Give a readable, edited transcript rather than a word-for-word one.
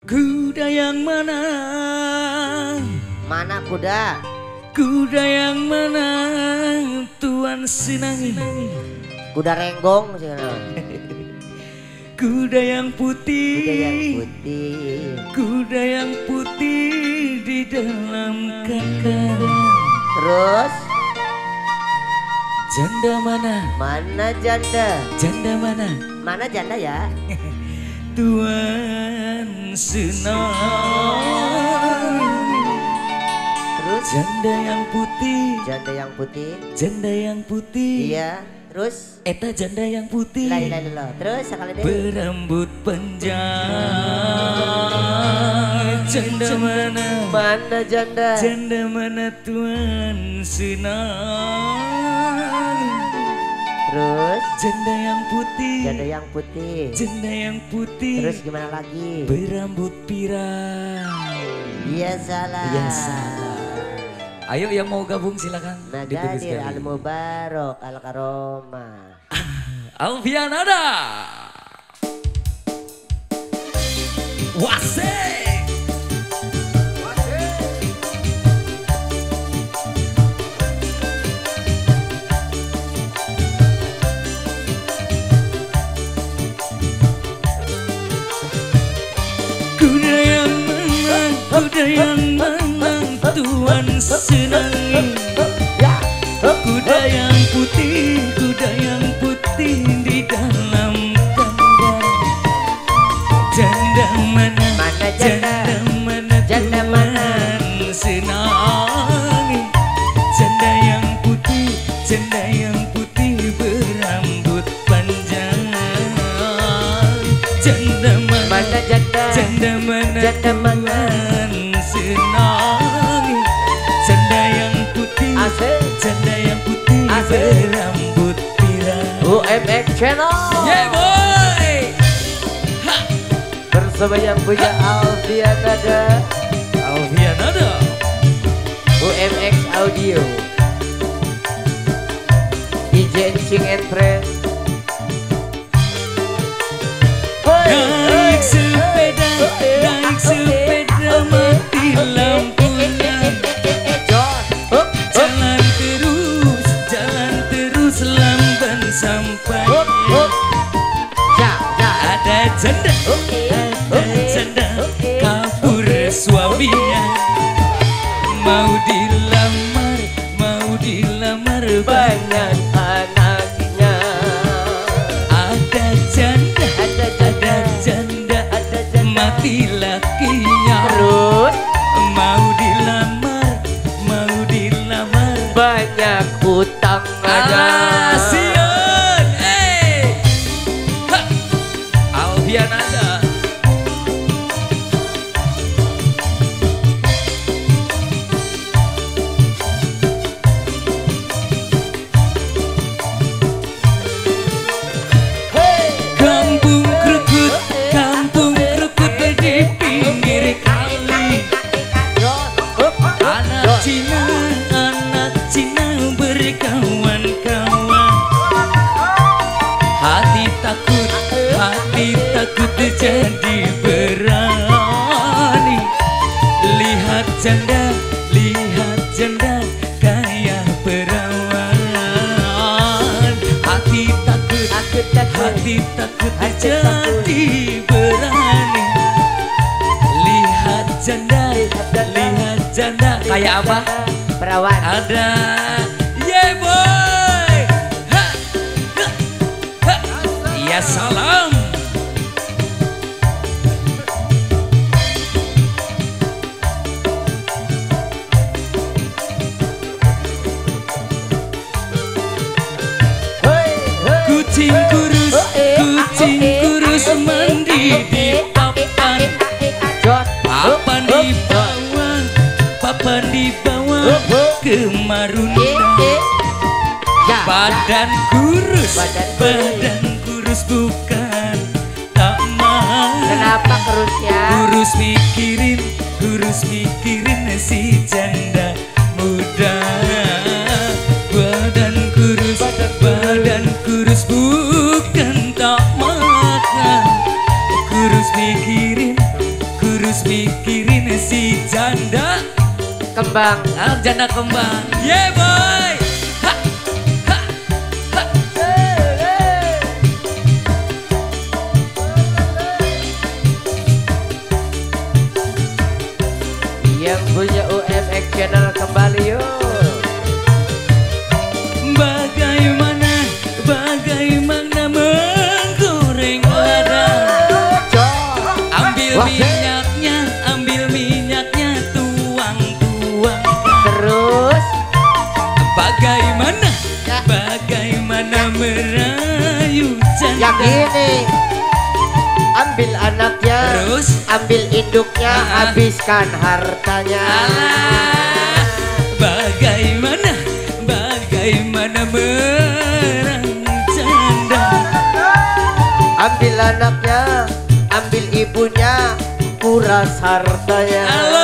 Kuda yang mana? Mana kuda? Kuda yang mana? Tuan senangi. Kuda renggong sih. Kuda yang putih. Kuda yang putih. Kuda yang putih di dalam kakak. Terus? Janda mana? Mana janda? Janda mana? Mana janda ya? Tuan senang. Terus? Janda yang putih. Janda yang putih. Janda yang putih. Iya. Terus? Eta janda yang putih. Lah. Terus sekali deh. Berambut panjang. Janda mana? Mana janda? Janda mana tuan senang? Terus? Janda yang putih. Janda yang putih. Janda yang putih. Terus gimana lagi? Berambut pirang. Iya salah. Iya salah. Ayo yang mau gabung silakan. Nagadir al-mubarak al-karomah. Alfianada. Wasik. Kuda yang menang, kuda yang menang, tuan senangi. Kuda yang putih, kuda yang putih di dalam kandang. Janda mana? Mana janda? Janda mana? Janda mana? Tuan senangi. Janda yang putih, janda yang putih berambut panjang. Janda mana? Mana janda? Janda mana? Janda mana? Tuan senangi. Janda yang putih. Asik. Janda yang putih Asik. berambut pirang. UMX Channel. Yeah boy. Ha. Bersama yang punya Alfianada. Alfianada. UMX Audio. DJ Encing and Friends. Naik sepeda, naik sepeda mati lampunya. Jalan terus lamban sampai. Ada janda, ada janda kabur suaminya. Mau dilamar banyak anaknya. Ada janda, ada janda mati lakinya. Terus Mau dilamar banyak utang ada. Sian, ha, Alfianada. Kampung krukut di pinggir kali. Anak Cina berkawan-kawan. Hati takut jadi berani. Lihat janda kayak perawan. Hati takut jadi berani. Lihat janda kayak apa? Perawan. Ada yeah boy. Ha, ha, ha. Ya salam. Kucing kurus mandi di papan. Papan di bawah kemarunda. Badan kurus bukan tak mau. Kenapa kurusnya? Kurus mikirin si janda muda. Badan kurus bukan tak makan. Kurus mikirin terus mikirin si janda Kembang. janda kembang. Yeah boy. Ha, ha, ha. Yang punya UMX channel kembali yuk. Bagaimana menggoreng lada. Ambil minyaknya, tuang. Terus Bagaimana merayu janda. yang ini ambil anaknya, Terus ambil induknya, habiskan hartanya. alah, bagaimana merayu janda. Ambil anaknya, ambil ibunya, kuras hartanya.